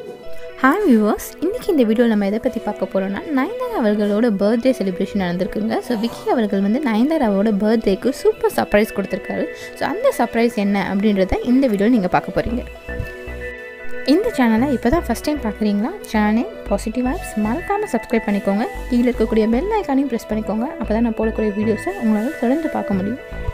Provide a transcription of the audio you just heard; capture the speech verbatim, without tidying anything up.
Hi viewers, இன்றைக்கி இந்த வீடியோவில் நம்ம எதை பற்றி பார்க்க போகிறோம்னா நயன்தாரா அவர்களோட பர்த்டே செலிப்ரேஷன் நடந்திருக்குங்க. ஸோ விக்கி அவர்கள் வந்து நயன்தாராவோட பர்த்டேக்கு சூப்பர் சர்ப்ரைஸ் கொடுத்துருக்காரு. ஸோ அந்த சர்ப்ரைஸ் என்ன அப்படின்றத இந்த வீடியோவில் நீங்கள் பார்க்க போகிறீங்க. இந்த சேனலை இப்போ தான் ஃபஸ்ட் டைம் பார்க்குறீங்களா? சேனல் பாசிட்டிவ் வைப்ஸ் மறக்காமல் சப்ஸ்கிரைப் பண்ணிக்கோங்க. கீழே இருக்கக்கூடிய பெல் ஐக்கானையும் ப்ரெஸ் பண்ணிக்கோங்க. அப்போ தான் நான் போடக்கூடிய வீடியோஸை உங்களால் தொடர்ந்து பார்க்க முடியும்.